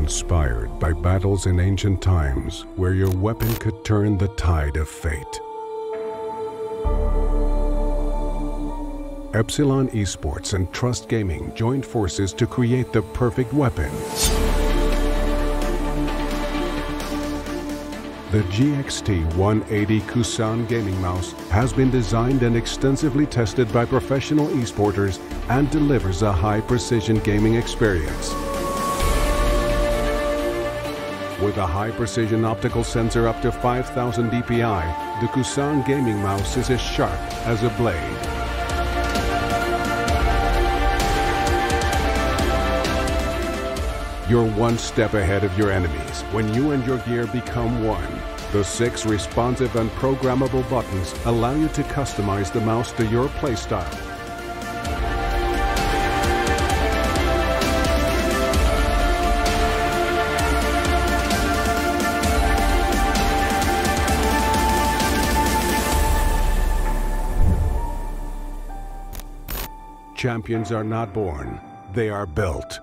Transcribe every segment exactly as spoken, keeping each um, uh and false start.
Inspired by battles in ancient times where your weapon could turn the tide of fate. Epsilon Esports and Trust Gaming joined forces to create the perfect weapon. The G X T one eighty Kusan gaming mouse has been designed and extensively tested by professional esporters and delivers a high-precision gaming experience. With a high-precision optical sensor up to five thousand D P I, the Kusan gaming mouse is as sharp as a blade. You're one step ahead of your enemies when you and your gear become one. The six responsive and programmable buttons allow you to customize the mouse to your playstyle. Champions are not born, they are built.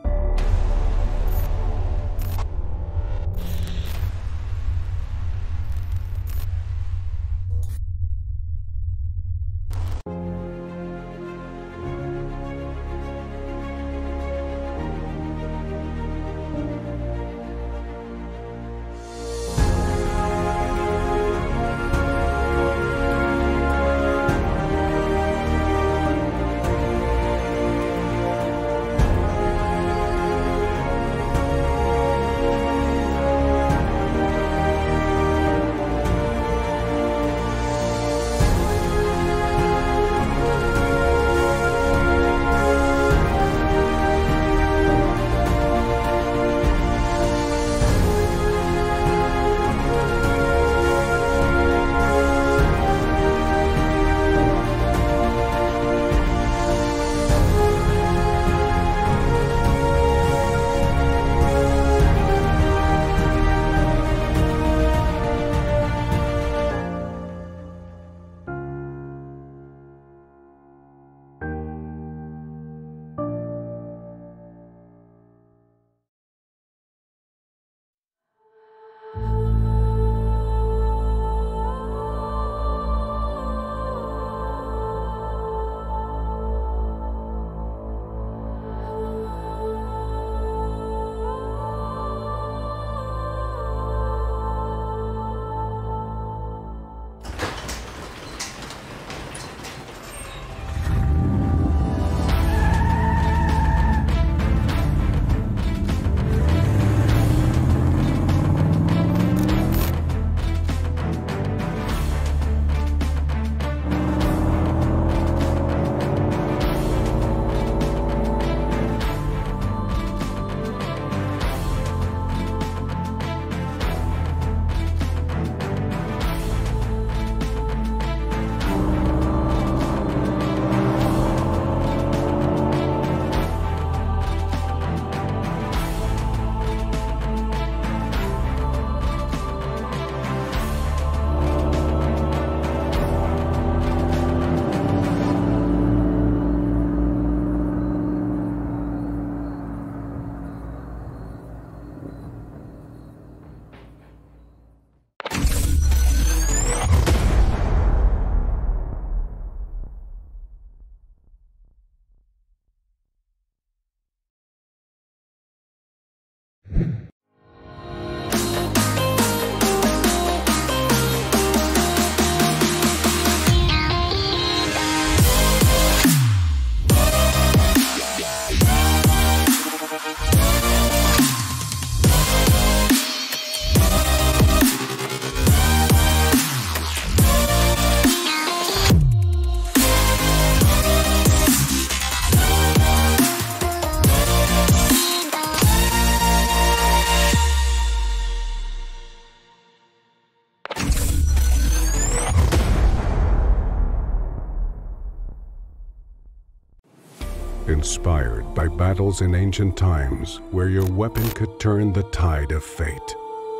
Inspired by battles in ancient times where your weapon could turn the tide of fate.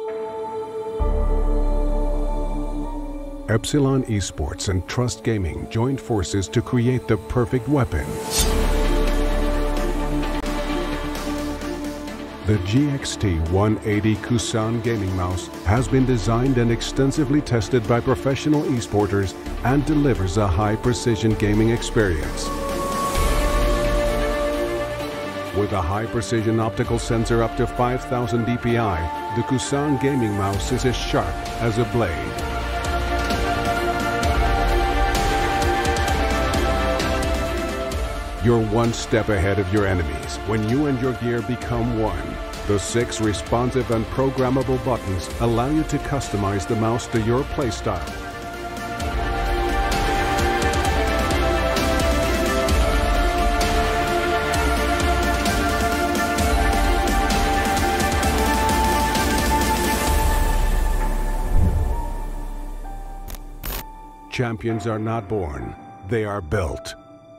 Epsilon Esports and Trust Gaming joined forces to create the perfect weapon. The G X T one eighty Kusan gaming mouse has been designed and extensively tested by professional esporters and delivers a high-precision gaming experience. With a high-precision optical sensor up to five thousand D P I, the Kusan gaming mouse is as sharp as a blade. You're one step ahead of your enemies when you and your gear become one. The six responsive and programmable buttons allow you to customize the mouse to your playstyle. Champions are not born, they are built.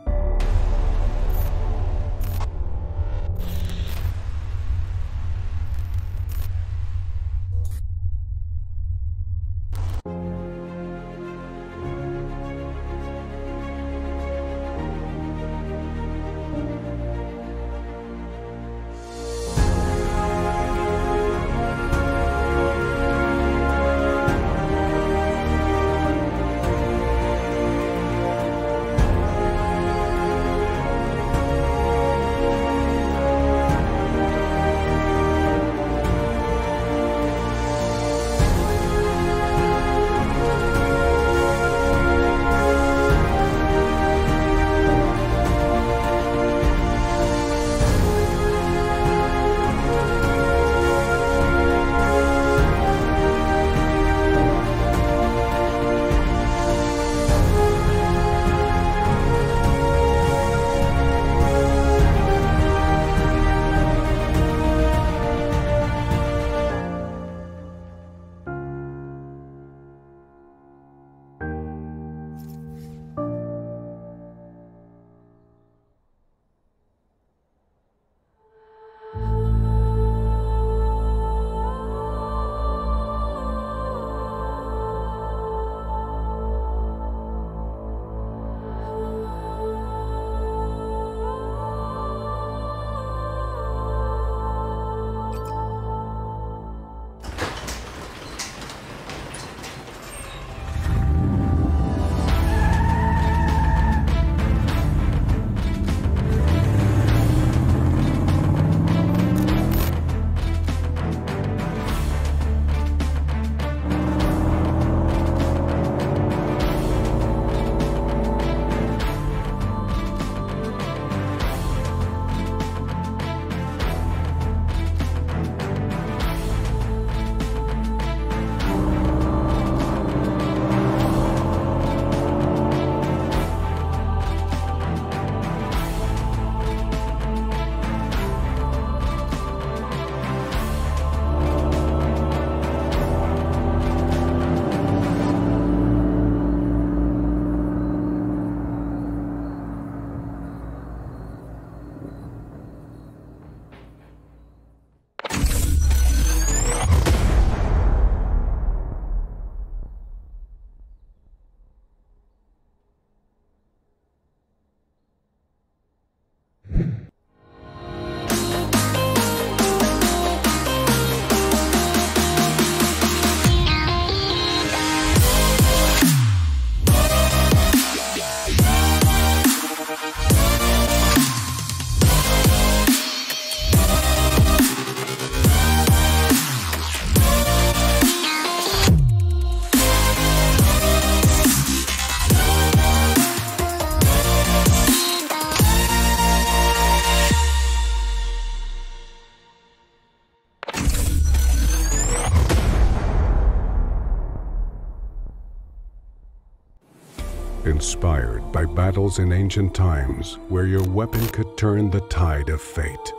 Inspired by battles in ancient times where your weapon could turn the tide of fate.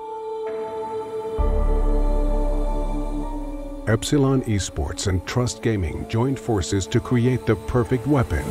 Epsilon Esports and Trust Gaming joined forces to create the perfect weapon.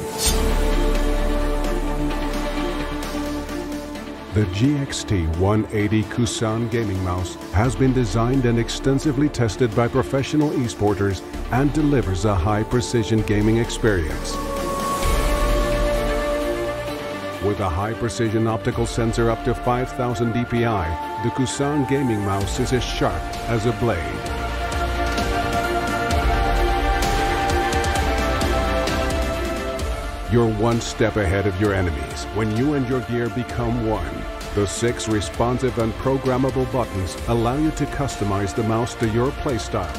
The G X T one eighty Kusan gaming mouse has been designed and extensively tested by professional esporters and delivers a high-precision gaming experience. With a high-precision optical sensor up to five thousand D P I, the Kusan gaming mouse is as sharp as a blade. You're one step ahead of your enemies when you and your gear become one. The six responsive and programmable buttons allow you to customize the mouse to your playstyle.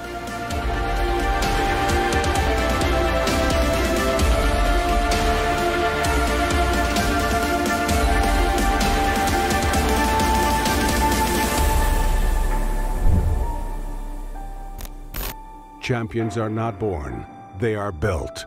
Champions are not born, they are built.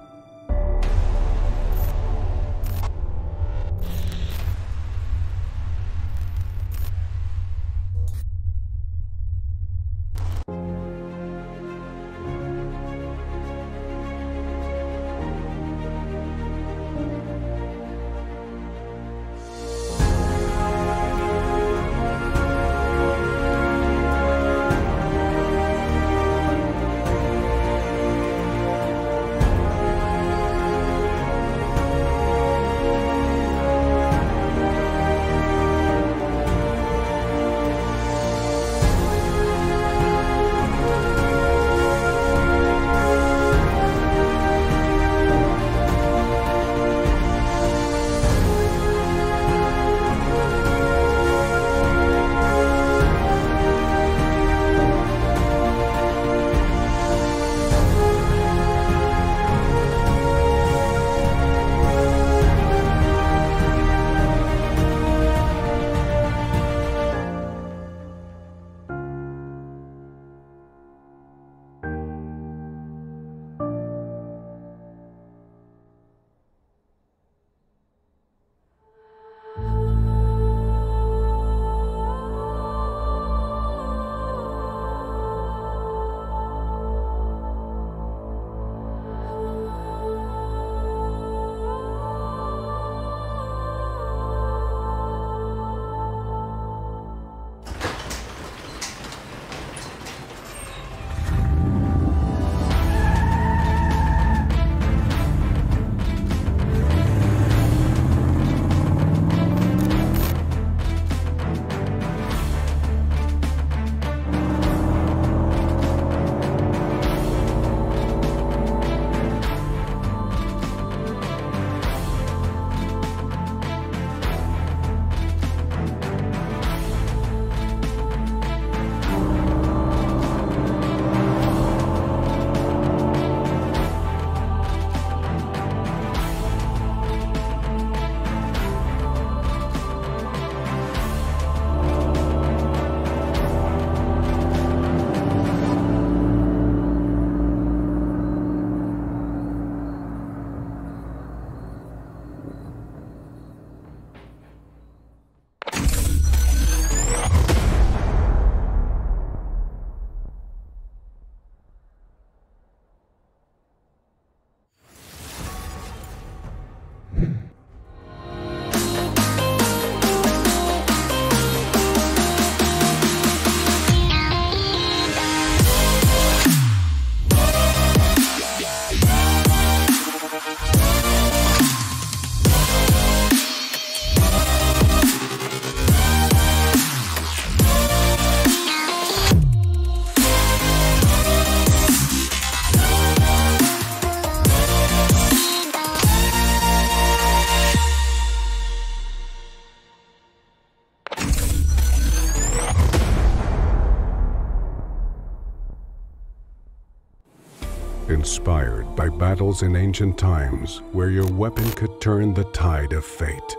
Inspired by battles in ancient times where your weapon could turn the tide of fate.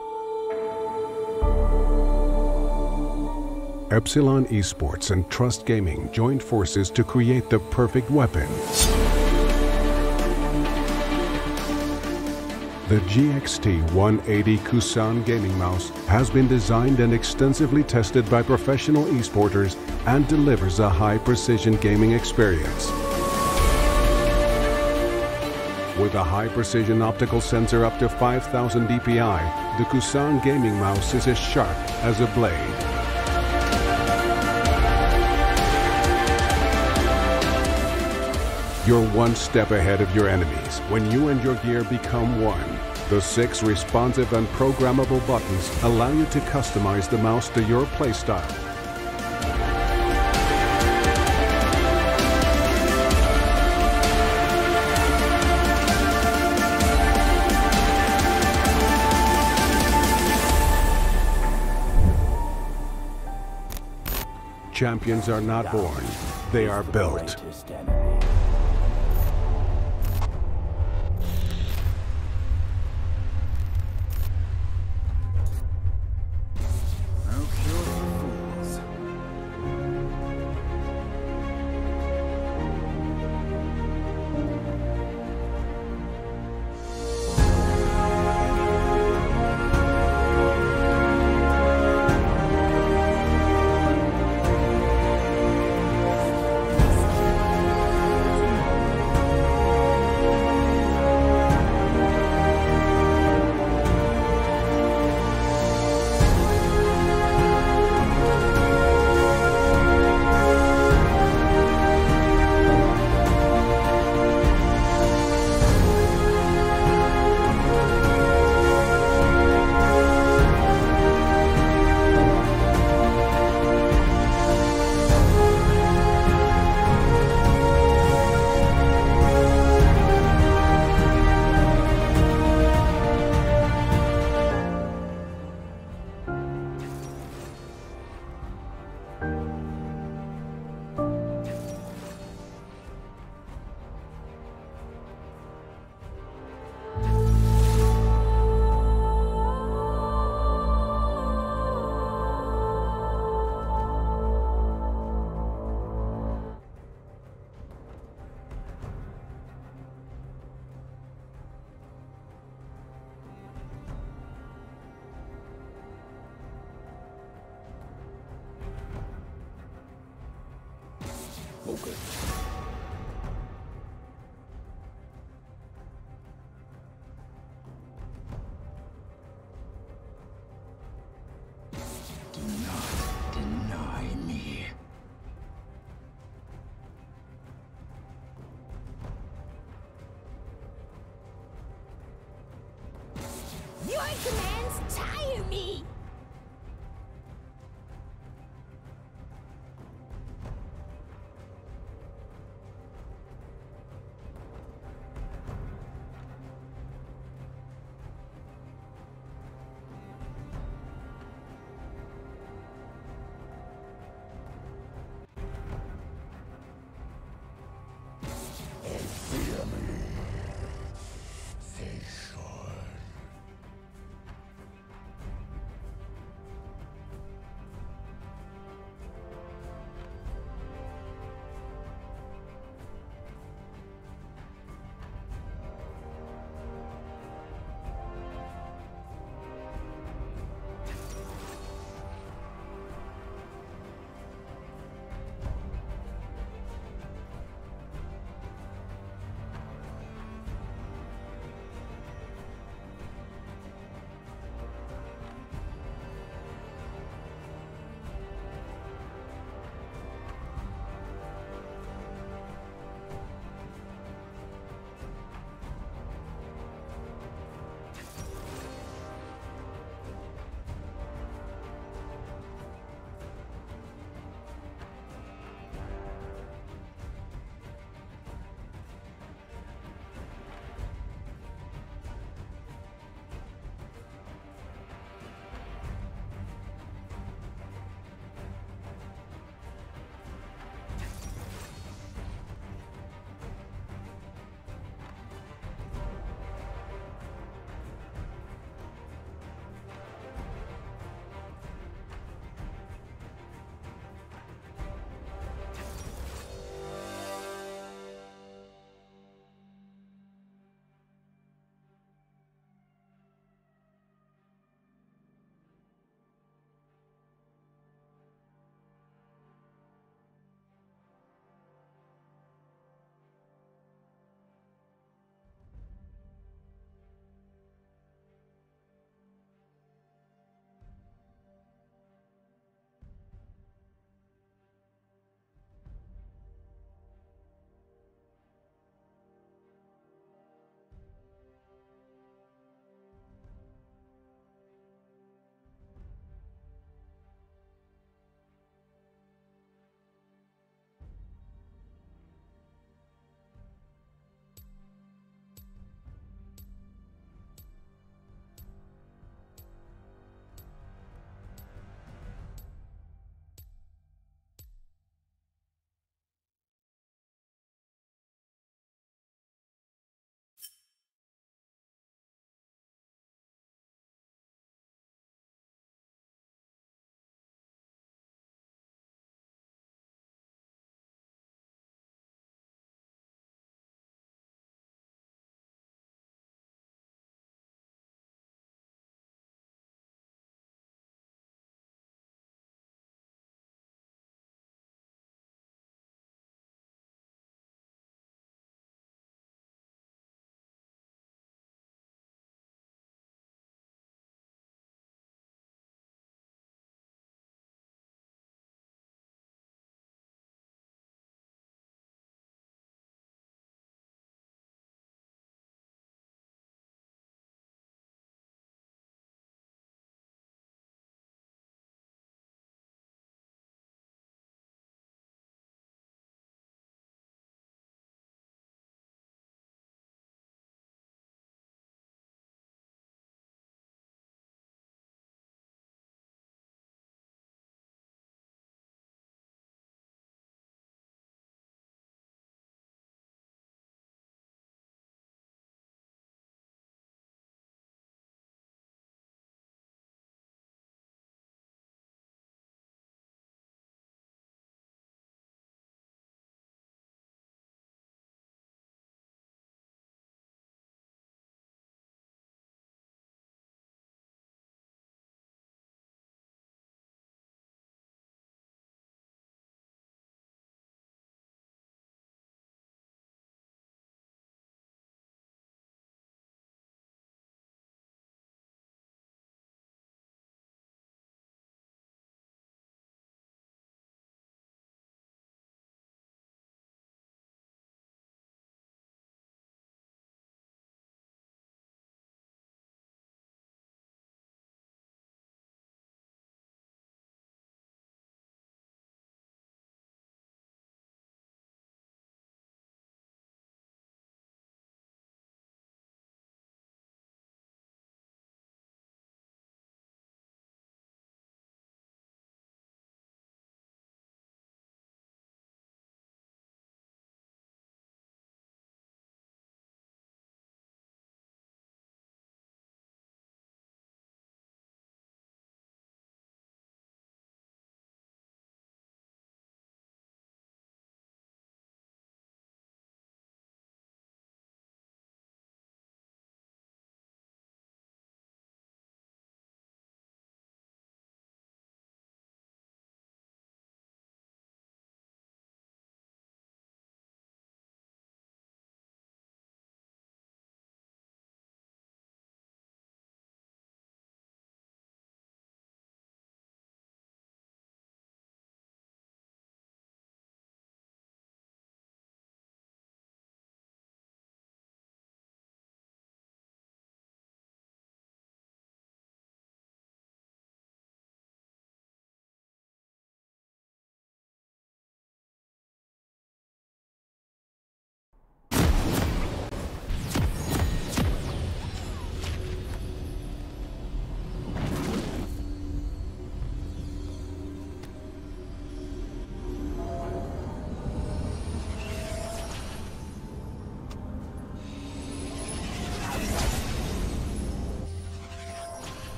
Epsilon Esports and Trust Gaming joined forces to create the perfect weapon. The G X T one eighty Kusan gaming mouse has been designed and extensively tested by professional esporters and delivers a high-precision gaming experience. With a high-precision optical sensor up to five thousand D P I, the Kusan gaming mouse is as sharp as a blade. You're one step ahead of your enemies when you and your gear become one. The six responsive and programmable buttons allow you to customize the mouse to your playstyle. Champions are not born, they are built. Okay. Do not deny me. Your commands tire me!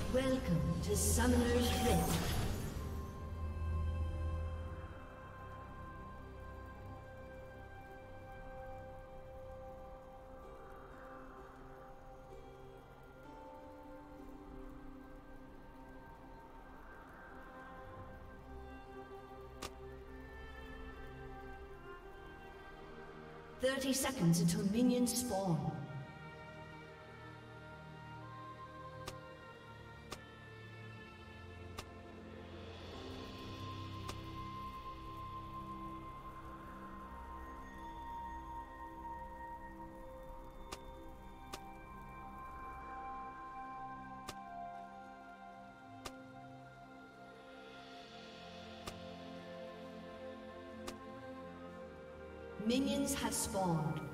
Welcome to Summoner's Rift. Thirty seconds until minions spawn. Minions have spawned.